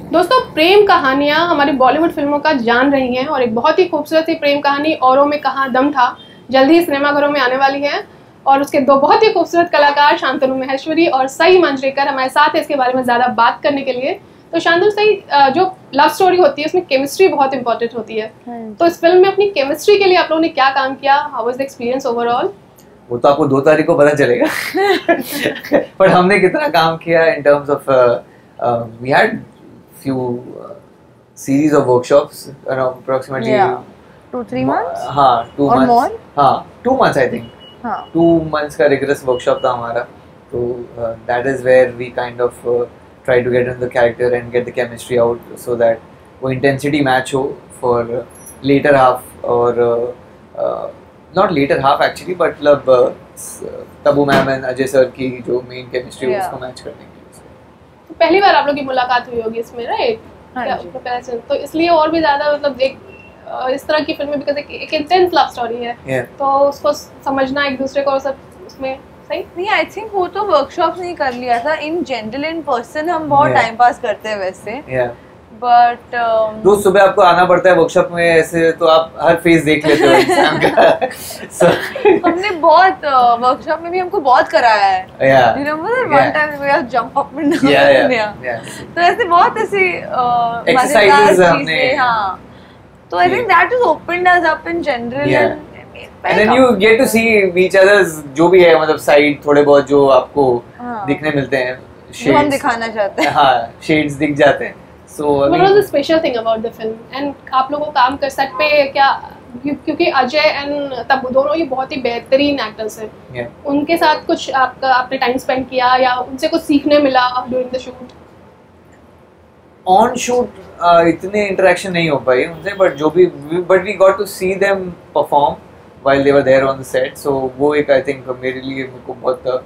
दोस्तों, प्रेम कहानियाँ हमारी बॉलीवुड फिल्मों का जान रही हैं और एक बहुत ही खूबसूरत सी प्रेम कहानी औरों में कहाँ दम था जल्द ही सिनेमाघरों में आने वाली है और उसके दो बहुत ही खूबसूरत कलाकार शांतनु माहेश्वरी और सई मंजरेकर हमारे साथ है इसके बारे में ज़्यादा बात करने के लिए। तो शांतनु, सई, जो लव स्टोरी होती है उसमें केमिस्ट्री बहुत इंपॉर्टेंट होती है, तो इस फिल्म में अपनी केमिस्ट्री के लिए आप लोगों ने क्या काम किया? How was the experience overall? वो तो आपको 2 तारीख को पता चलेगा पर हमने कितना काम किया in terms of we had few series of workshops around approximately 2-3 months. हाँ, 2 or months. more? हाँ, 2 months I think. हाँ. 2 months का rigorous workshop था हमारा. So that is where we kind of try to get into the character and get the chemistry out so that वो intensity match हो for later half और not later half actually but मतलब Tabu ma'am and Ajay sir की जो main chemistry है उसको match करने के लिए. पहली बार आप लोग की मुलाकात हुई होगी इसमें, राइट? तो इसलिए और भी ज्यादा मतलब एक इस तरह की फिल्में बिकॉज़ एक इंटेंस लव स्टोरी है तो उसको समझना एक दूसरे को सब उसमें सही नहीं। आई थिंक वो तो वर्कशॉप्स नहीं कर लिया था, इन जनरल इन पर्सन हम बहुत टाइम पास करते हैं वैसे बट रोज सुबह आपको आना पड़ता है वर्कशॉप में ऐसे तो आप हर फेज देख लेते हो इंसान का हमने बहुत वर्कशॉप में भी हमको बहुत कराया है। You remember one time we have jump up and down? तो ऐसे बहुत ऐसे एक्सरसाइजेस हमने हाँ, तो I think that is opened us up in general and then you get to see each other's जो भी है मतलब साइड थोड़े बहुत जो आपको दिखने मिलते हैं, जो हम दिखाना चाहते हैं, हाँ शेड्स दिख जाते हैं। So what was the special thing about the film? And आप लोगों को काम कर सेट पे क्या, क्योंकि अजय एंड तब्बू दोनों ही बहुत ही बेहतरीन एक्टर्स हैं, उनके साथ कुछ आपने टाइम स्पेंड किया या उनसे कुछ सीखने मिला during the shoot? On shoot इतने इंटरेक्शन नहीं हो पाई उनसे but we got to see them perform while they were there on the set. So वो एक आई थिंक मेरे लिए मुझको बहुत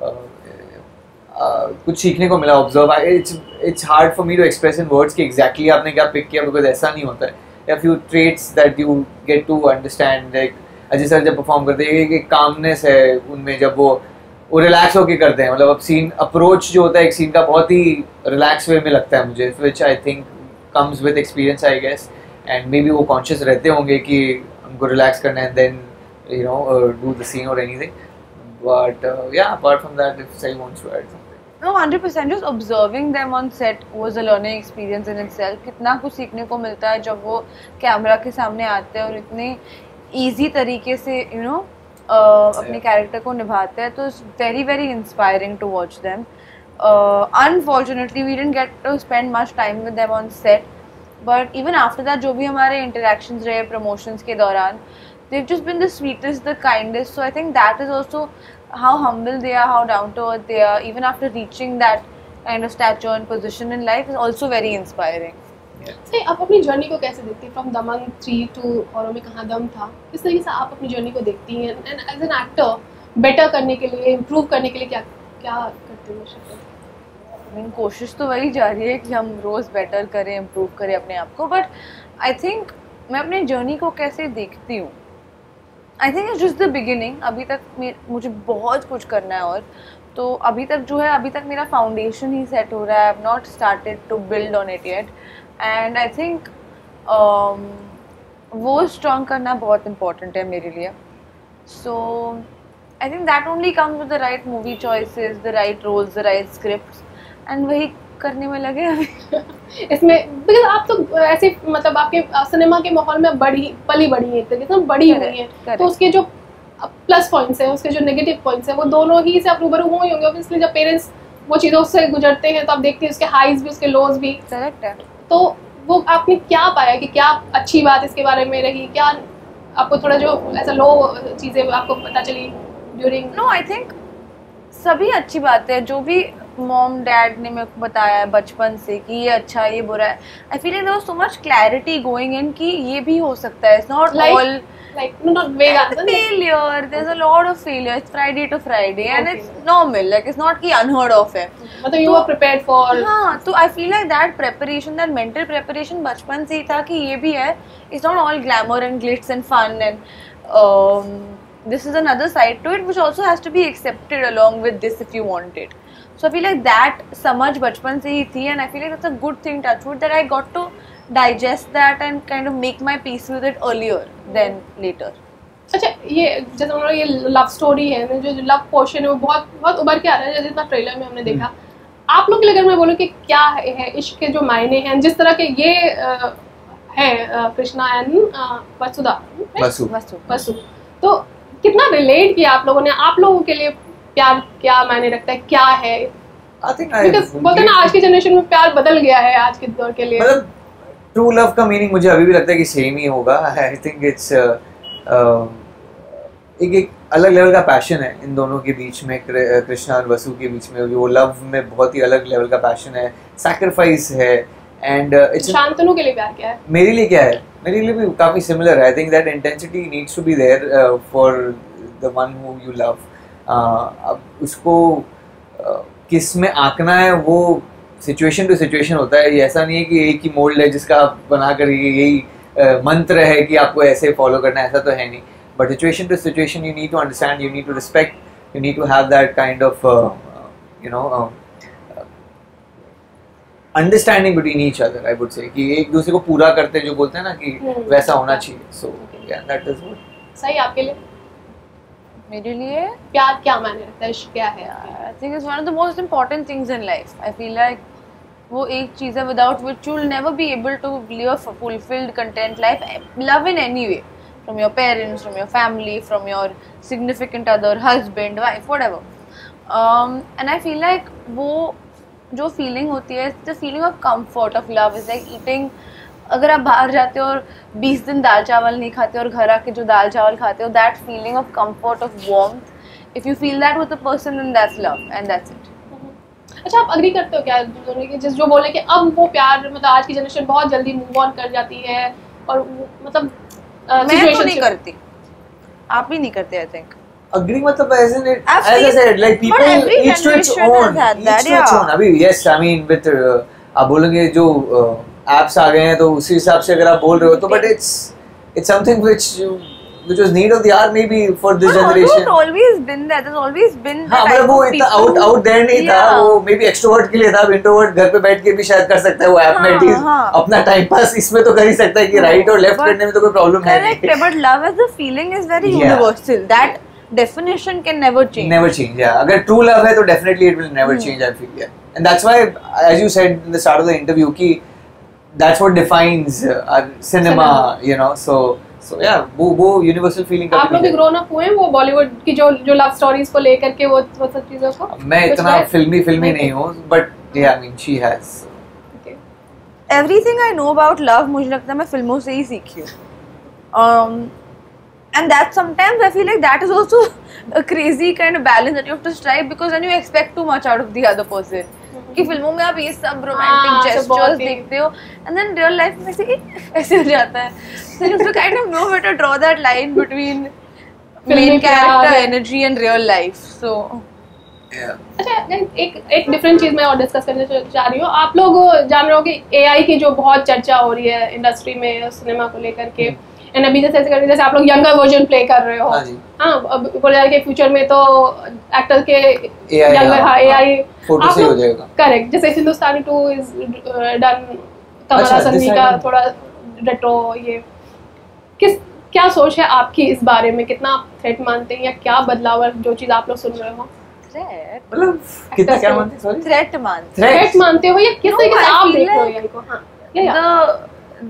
कुछ सीखने को मिला। Observe it's hard for me to express in words कि एग्जैक्टली आपने क्या पिक किया बिकॉज ऐसा नहीं होता है। या few traits that you get to understand, like Ajay sir जब परफॉर्म करते हैं एक कामनेस है उनमें जब वो रिलैक्स होके करते हैं, मतलब अब सीन अप्रोच जो होता है एक सीन का बहुत ही रिलैक्स वे में लगता है मुझे, which I think comes with experience I guess. And maybe वो कॉन्शियस रहते होंगे कि हमको रिलैक्स करना है then you know do the scene और anything, but yeah apart from that if सही wants to add something. No, 100%. Just observing them on set was a learning experience in itself. कितना कुछ सीखने को मिलता है जब वो कैमरा के सामने आते हैं और इतने easy तरीके से you know अपने कैरेक्टर को निभाते हैं, तो it's very very inspiring to watch them. Unfortunately, we didn't get to spend much time with them on set, but even after that, जो भी हमारे interactions रहे promotions के दौरान, they've just been the sweetest, the kindest. So I think that is also how humble they are, how down to earth they are, even after reaching that kind of stature and position in life is also very inspiring. सही, आप अपनी journey को कैसे देखती हैं? From Daman 3 to औरों में कहाँ दम था, किस तरीके से आप अपनी जर्नी को देखती हैं and as an actor better करने के लिए, इम्प्रूव करने के लिए क्या क्या करते हो? कोशिश तो वही जारी है कि हम रोज़ बेटर करें, इम्प्रूव करें अपने आप को, बट आई थिंक मैं अपनी जर्नी को कैसे देखती हूँ, I think it's just the beginning. अभी तक मुझे बहुत कुछ करना है और तो अभी तक जो है अभी तक मेरा फाउंडेशन ही सेट हो रहा है। I have not started to build on it yet and I think वो स्ट्रॉन्ग करना बहुत इम्पॉर्टेंट है मेरे लिए। So I think that only comes with the right movie choices, the right roles, the right scripts, and वही करने में लगे अभी इसमें। बिकॉज आप तो ऐसे मतलब आपके सिनेमा के माहौल में पली बड़ी है, एक तरीके से बड़ी हुई है, तो उसके जो प्लस पॉइंट्स हैं, उसके जो नेगेटिव पॉइंट्स हैं, वो दोनों ही से आप रूबरू हुए होंगे ऑब्वियसली। जब पेरेंट्स वो चीज़ों से गुजरते हैं तो आप देखते हैं उसके हाइज भी उसके लोज भी। करेक्ट है। तो वो आपने क्या पाया कि क्या अच्छी बात इसके बारे में रही, क्या आपको थोड़ा जो ऐसा लो चीज़ें आपको पता चली ड्यूरिंग? नो, आई थिंक सभी अच्छी बातें हैं जो भी मॉम डैड ने मेरे को बताया है बचपन से कि ये अच्छा ये बुरा है। I feel there was so much clarity going in कि ये भी हो सकता है, it's not all like not vague answer, failure. There's a lot of failure. It's Friday to Friday and it's normal, like it's not कि unheard of है, मतलब you were prepared for। हाँ, तो I feel like that preparation, that mental preparation बचपन से ही था कि ये भी है, it's not all glamour and glitz and fun and this is another side to it which also has to be accepted along with this if you want it. So I feel like that समझ बचपन से ही थी, and I feel like that's a good thing, touch wood, that I got to digest that and kind of make my peace with it earlier than later. अच्छा, ये जैसे हम लोग ये लव स्टोरी है, जो लव पोर्शन है वो बहुत बहुत उभर के आ रहा है, जैसे इतना ट्रेलर में हमने देखा. आप लोग के लिए अगर मैं बोलूँ कि क्या है इश्क के जो मायने हैं, जिस तरह के ये है कृष्णा एंड वसु, तो कितना रिलेट किया आप लोगों ने? आप लोगों के लिए प्यार क्या मायने रखता है, क्या है? बोलते हैं ना आज की जनरेशन में प्यार बदल गया है आज के दौर के लिए. मतलब ट्रू लव का मीनिंग मुझे अभी भी लगता है कि सेम ही होगा. आई थिंक इट्स एक अलग लेवल का पैशन है इन दोनों के बीच में, कृष्णा और वसु के बीच में. वो लव में बहुत ही अलग लेवल का पैशन है, सैक्रिफाइस है. एंड शांतनु के लिए प्यार क्या है? मेरे लिए क्या है? मेरे लिए भी काफी सिमिलर है. I think that intensity needs to be there for the one who you love. अब उसको किस में आंकना है वो सिचुएशन टू सिचुएशन होता है. ये ऐसा नहीं है कि एक ही मोल्ड है जिसका आप बनाकर यही मंत्र है कि आपको ऐसे फॉलो करना है, ऐसा तो है नहीं. But situation to situation you need to understand, you need to respect, you need to have that kind of understanding between each other. I would say कि एक दूसरे को पूरा करते जो बोलते हैं ना कि वैसा होना चाहिए. सो या दैट इज व्हाट. सही. आपके लिए? मेरे लिए प्यार क्या मायने रखता है, इश्क क्या है? I think it's one of the most important things in life. I feel like वो एक चीज़ है without which you will never be able to live a fulfilled content life. Love in any way, from your parents, from your family, from your significant other, husband, wife, whatever. And I feel like वो जो feeling होती है, the feeling of comfort of love is like eating. अगर आप बाहर जाते हो और 20 दिन दाल चावल नहीं खाते और घर आके जो दाल चावल खाते हो, that feeling of comfort, of warmth, if you feel that with a person, then that's love and that's it. अच्छा, आप अग्री करते हो क्या जिस जो बोले कि अब वो प्यार मतलब आज की जनरेशन बहुत जल्दी मूव ऑन कर जाती है और मतलब मैं तो नहीं करती, आप भी नहीं करते. आई थिंक agree मतलब as in it, as I said, like people each to its own, each to its own. अभी yes, I mean with आप बोलेंगे जो apps आ गए हैं तो उसी हिसाब से अगर आप बोल रहे हो तो, but it's something which was need of the hour maybe for this generation. It's always been there. There's always been. हाँ, मतलब वो इतना out there नहीं था. वो maybe extrovert के लिए था. introvert घर पे बैठ के भी शायद कर सकता है वो app में at least अपना time pass इसमें तो कर ही सकता है कि right और left करने में तो कोई problem है नहीं. Correct, but love as a feeling is very universal. That definition can never change. Never change, yeah. अगर true love है तो definitely it will never change, I feel, yeah. And that's why, as you said in the start of the interview, कि that's what defines our cinema, you know. So yeah, वो universal feeling का. आप लोग भी grown up हुए हैं वो बॉलीवुड की जो love stories को लेकर के वो सब चीजों को? मैं इतना फिल्मी नहीं हूँ, but yeah, I mean she has. Okay. Everything I know about love मुझे लगता है मैं फिल्मों से ही सीखी हूँ. And that sometimes I feel like that is also a crazy kind of balance that you have to strike, because then you expect too much out of the other person. कि फिल्मों में आप ये सब romantic gestures देखते हो and then real life में से ऐसे हो जाता है. So you have to kind of know where to draw that line between main character energy and real life. So अच्छा, एक डिफरेंट चीज मैं और डिस्कस करना चाह रही हूँ. आप लोग जान रहे हो कि AI की जो बहुत चर्चा हो रही है इंडस्ट्री में सिनेमा को लेकर के, एंड अभी जैसे आप लोग यंगर वर्जन प्ले कर रहे हो. हाँ, अब बोला जाए कि फ्यूचर में तो एक्टर के यंगर AI फोटो से हो जाएगा. करेक्ट. जैसे हिंदुस्तानी 2 इज डन कमल हासन जी का थोड़ा रेट्रो. ये क्या सोच है आपकी इस बारे में? कितना थ्रेट मानते हैं या क्या बदलाव जो चीज आप लोग सुन रहे हो? मतलब कितना क्या मानते हैं? सॉरी, थ्रेट मानते हो या किस तरीके से आप देख रहे हो इनको? हाँ, या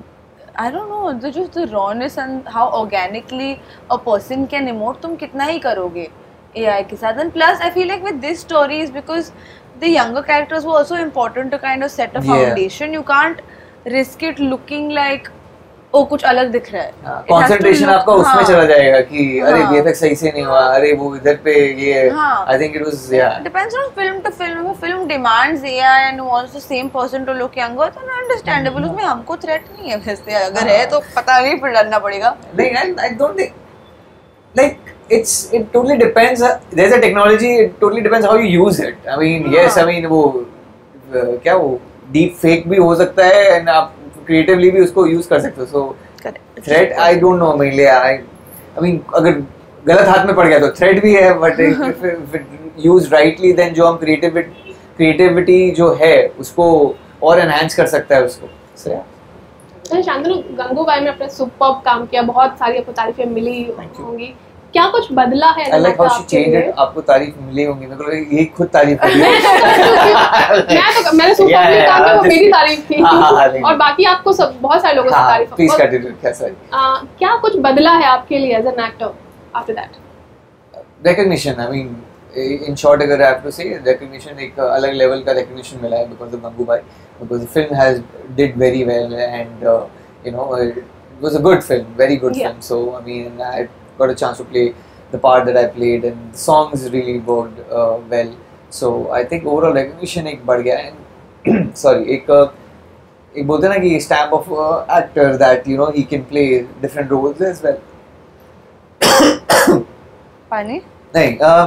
I don't know, the rawness and how organically a person can emote, तुम कितना ही करोगे AI के साथ. And plus I feel like with this story is because the younger characters were also important to kind of set a foundation. You can't risk it looking like ओ कुछ अलग दिख रहा है. कंसंट्रेशन आपका उसमें चला जाएगा कि अरे VFX सही से नहीं हुआ, अरे वो इधर पे ये. I think it was depends on film to film. If film demands AI and wants the same person to look younger, then understandable. उसमें हमको threat नहीं है वैसे. अगर है तो पता नहीं, फिर डरना पड़ेगा. नहीं, I don't think like it totally depends. There's a technology. It totally depends how you use it. I mean yes, I mean वो क्या वो deep fake भी हो सकता है and आप क्रिएटिवली भी उसको यूज कर सकते हो. So threat I don't know. I mean अगर गलत हाथ में पड़ गया तो थ्रेट भी है, but if used rightly then जो हम क्रिएटिव क्रिएटिविटी जो है उसको और एनहांस कर सकता है उसको। So, yeah. शांतनु, गंगूबाई में आपने सुपर्ब काम किया, बहुत सारी आपको तारीफें मिली होंगी, क्या कुछ बदला है? I like how she changed it. आपको तारीफ मिली होंगी, मेरे को यही खुद तारीफ कर रही है। मैंने सुपर्ब काम किया, वो मेरी तारीफ थी। और बाकी आपको सब बहुत सारे लोगों से तारीफ। Please continue. कैसा है? क्या कुछ बदला है आपके लिए as an actor after that? Recognition, I mean, in short, अगर I have to say, recognition, एक अलग लेवल का recognition मिला है because of Gangubai, because the film did very well, and you know, it was a good film, very good film. So I mean, I got a chance to play the part that I played, and the songs really worked well. So I think overall recognition एक बढ़ गया, and sorry, एक बोलते हैं ना कि stamp of actor that you know he can play different roles as well. पानी? नहीं,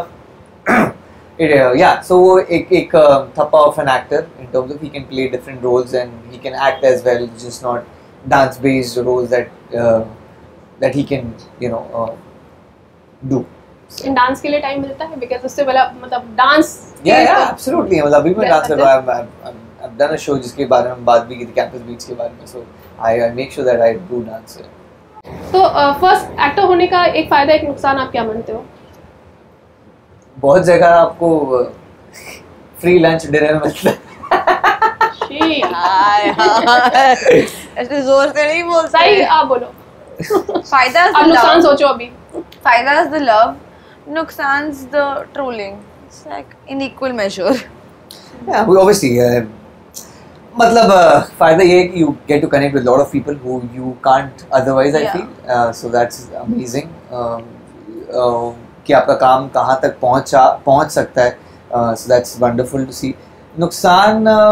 yeah, so वो एक थप्पा of an actor in terms of he can play different roles and he can act as well, just not dance based roles that he can you know do. इन dance के लिए time मिलता है? Because उससे पहले मतलब dance yeah absolutely, मतलब अभी मैं डांस कर रहा हूँ। I've done a show जिसके बारे में हम बात भी की थी, कैंपस बीट्स के बारे में, so I make sure that I do dance. तो फर्स्ट एक्टर होने का एक फायदा एक नुकसान आप क्या मानते हो? बहुत जगह आपको फ्री लंच डिनर मिलता है। ऐसे जोर से नहीं बोल सही, आप बोलो। फायदा आप नुकसान सोचो अभी। फायदा इज द लव, नुकसान is the trolling. It's like in equal measure. Yeah, obviously, मतलब फायदा ये है कि you get to connect with a lot of people who you can't otherwise. I feel so that's amazing. कि आपका काम कहाँ तक पहुँच सकता है, so that's wonderful to see. नुकसान,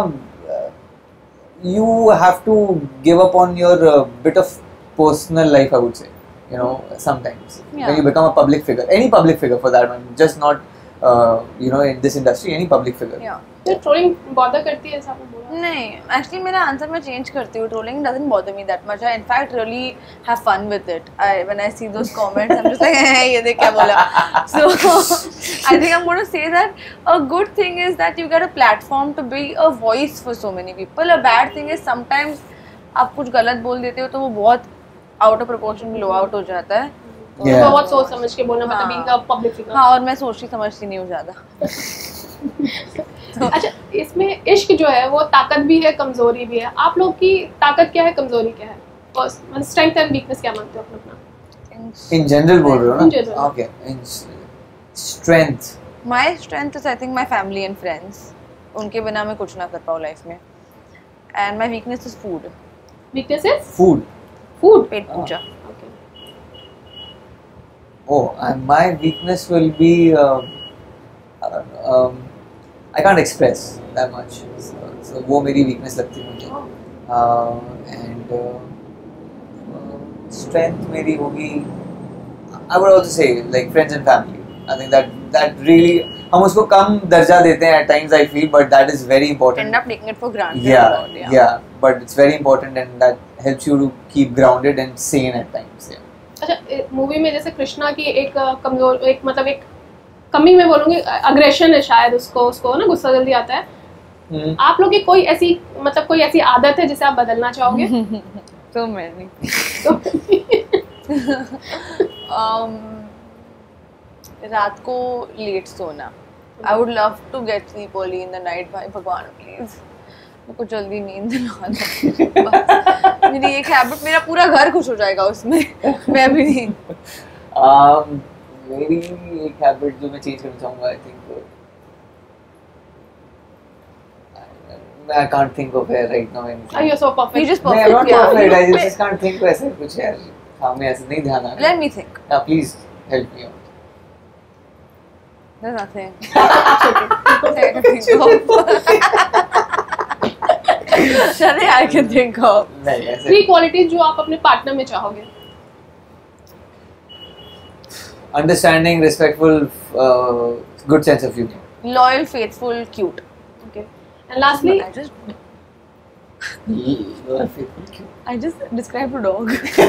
you have to give up on your bit of personal life, I would say, you know, sometimes when you become a public figure, any public figure for that matter, just not you know, in this industry, any public figure. तो trolling bother करती है, ऐसा आपने बोला? नहीं, actually मेरा answer मैं change करती हूँ. Trolling doesn't bother me that much. I in fact really have fun with it. When I see those comments I am just like ये देख क्या बोला. So I think I am going to say that a good thing is that you get a platform to be a voice for so many people. A bad thing is sometimes आप कुछ गलत बोल देते हो तो वो बहुत out of proportion blow out हो जाता है. बहुत सोच समझ के बोलना, मतलब बीइंग अ पब्लिक फिगर. हाँ, और मैं सोचती समझती नहीं हूँ ज़्यादा. अच्छा, इसमें इश्क जो है वो ताकत भी है, कमजोरी भी है. आप लोग की ताकत क्या है, कमजोरी क्या है, और स्ट्रेंथ एंड वीकनेस क्या मानते हो अपना? इन जनरल बोल रहे हो ना? Okay. Strength, my strength is I think my family and friends. उनके बिना मैं कुछ ना कर पाऊँ लाइफ में. And my weakness is food. Weakness is food. पेट पूजा. Oh, and my weakness will be I can't express that much. So वो मेरी weakness लगती है मुझे. And strength मेरी होगी, I would also say like friends and family. I think that really हम उसको कम दर्जा देते हैं at times, I feel, but that is very important. End up taking it for granted. Yeah, but it's very important and that helps you to keep grounded and sane at times. Yeah. अच्छा, movie में जैसे कृष्णा की एक कमजोर, एक मतलब एक कमी मैं बोलूँगी, अग्रेशन है शायद, उसको ना गुस्सा जल्दी आता है. आप लोग की कोई ऐसी मतलब कोई ऐसी आदत है जिसे आप बदलना चाहोगे? तो मैंने रात को लेट सोना. I would love to get sleep early in the night. भाई भगवान प्लीज मेरे को जल्दी नींद ना आए. मेरी एक हैबिट, मेरा पूरा घर खुश हो जाएगा उसमें. मैं भी नहीं. मेरी एक हैबिट जो मैं चेंज करना चाहूँगा, I think I can't think of it right now. You're so perfect. You're just perfect. I'm not perfect. I just can't think of ऐसे कुछ यार. हमें ऐसे नहीं ध्यान आ रहा. Let me think. Please help me out. There's nothing. चलिए, I can think of. नहीं ऐसे. 3 qualities जो आप अपने पार्टनर में चाहोगे? Understanding, respectful, good sense of humor. Loyal, faithful, cute. Okay. And lastly, Loyal, faithful, cute. I just described a dog.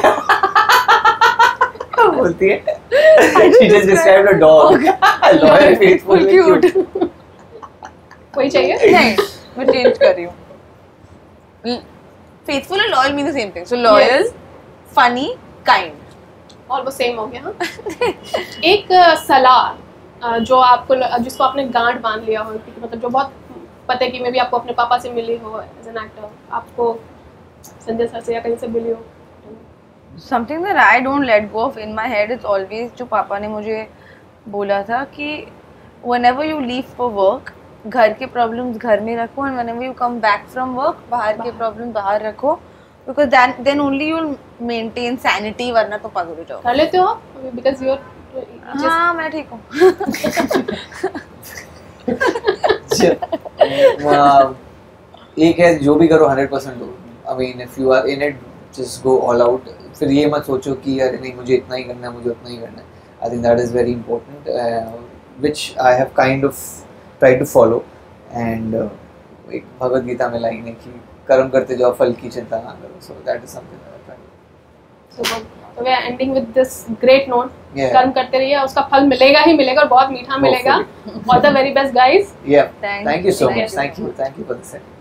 क्या बोलती है? She just described a dog. Loyal, faithful, cute. वही चाहिए? नहीं, मैं चेंज कर रही हूँ. Faithful and loyal mean the same thing. So loyal, Yes. funny, kind. Almost same हो गया. हाँ. एक सलाह जो आपको जिसको आपने गांठ बांध लिया हो, कि मतलब जो बहुत पता है कि मे भी आपको अपने पापा से मिली हो एज एन एक्टर, आपको संजय सर से या कहीं से मिली हो. Something that I don't let go of in my head is always जो पापा ने मुझे बोला था कि whenever you leave for work, घर के problems घर में रखो, and whenever you come back from work, बाहर के problems बाहर रखो, because then only you'll maintain sanity, वरना तो पागल हो जाओ. कर लेते हो आप? Because you're हाँ, मैं ठीक हूँ. एक है जो भी करो 100% दो. I mean if you are in it, just go all out. फिर ये मत सोचो कि अरे नहीं मुझे इतना ही करना है, मुझे उतना ही करना है. I think that is very important, which I have kind of tried to follow. And एक भगवद गीता में लाइन है कि कर्म करते जाओ फल की चिंता ना करो. So that is something that I try. So we are ending with this great note. Yeah. कर्म करते रहिए, उसका फल मिलेगा ही मिलेगा और बहुत मीठा मिलेगा. All the very best guys. Yeah. Thank Thank you so you. much. Thank you for the set.